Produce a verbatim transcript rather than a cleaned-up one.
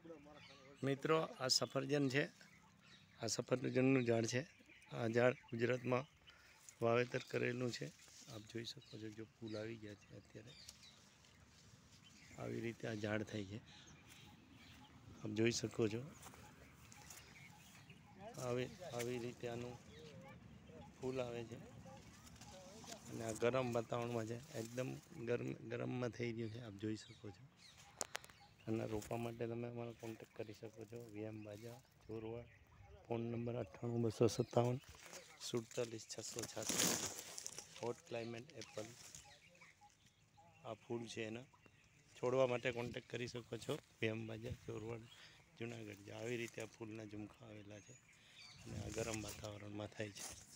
મિત્રો આ સફરજન છે, આ સફરજનનું ઝાડ છે। આ ઝાડ ગુજરાતમાં વાવેતર કરેલું છે। આપ જોઈ શકો છો, જો ફૂલ આવી ગયા છે અત્યારે આવી રીતે આ ઝાડ થાય છે। આપ જોઈ શકો છો આવી આવી રીતે આનું ફૂલ આવે છે અને આ ગરમ વાતાવરણમાં છે, એકદમ ગરમ ગરમમાં થઈ ગયું છે। આપ જોઈ શકો છો અને રોપવા માટે તમે અમારો કોન્ટેક્ટ કરી શકો છો। VM Baja Chorwad, phone number અઠ્ઠાણું બસો સત્તાવન સુડતાલીસ છસો છાસઠ। હોટ ક્લાઇમેટ એપલ આ ફૂલ છે, એના છોડવા માટે કોન્ટેક્ટ કરી શકો છો। વીએમ બાજા ચોરવાડ જુનાગઢ। આવી રીતે આ ફૂલના ઝુમખા આવેલા છે અને આ ગરમ વાતાવરણમાં થાય છે।